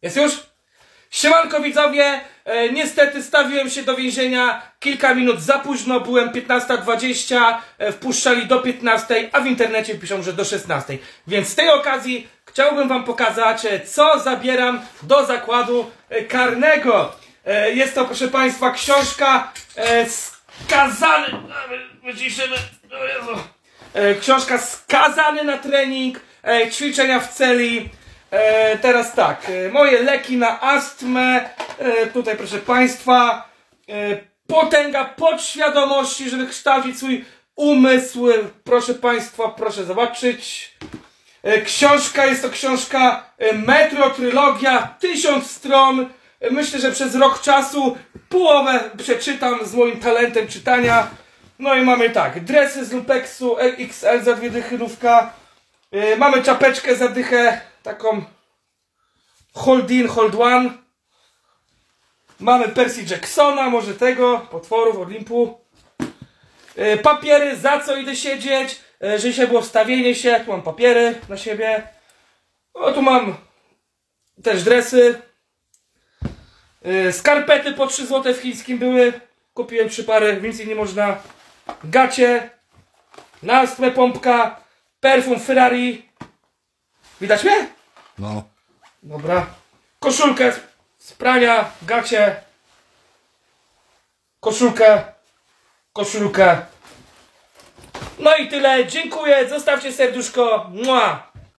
Jest już? Siemanko widzowie, niestety stawiłem się do więzienia kilka minut za późno, byłem 15:20, wpuszczali do 15, a w internecie piszą, że do 16. Więc z tej okazji chciałbym wam pokazać, co zabieram do zakładu karnego. Jest to, proszę państwa, książka Skazany... Wyciszymy... Książka Skazany na trening, ćwiczenia w celi. Teraz tak, moje leki na astmę, tutaj proszę państwa, potęga podświadomości, żeby kształcić swój umysł, proszę państwa, proszę zobaczyć. Książka, jest to książka Metro Trylogia, 1000 stron, myślę, że przez rok czasu połowę przeczytam z moim talentem czytania. No i mamy tak, dresy z Lumpeksu XL za 2 dychynówka, mamy czapeczkę za dychę, taką hold in, hold one. Mamy Percy Jacksona, może tego, potworów, Olimpu. Papiery, za co idę siedzieć, że dzisiaj było wstawienie się, tu mam papiery na siebie. O, tu mam też dresy. Skarpety po 3 zł w chińskim były. Kupiłem 3 pary, więcej nie można. Gacie, na astmę pompka, perfum Ferrari. Widać mnie? No. Dobra. Koszulkę z prania, gacie. Koszulkę. No i tyle. Dziękuję. Zostawcie serduszko. Mua.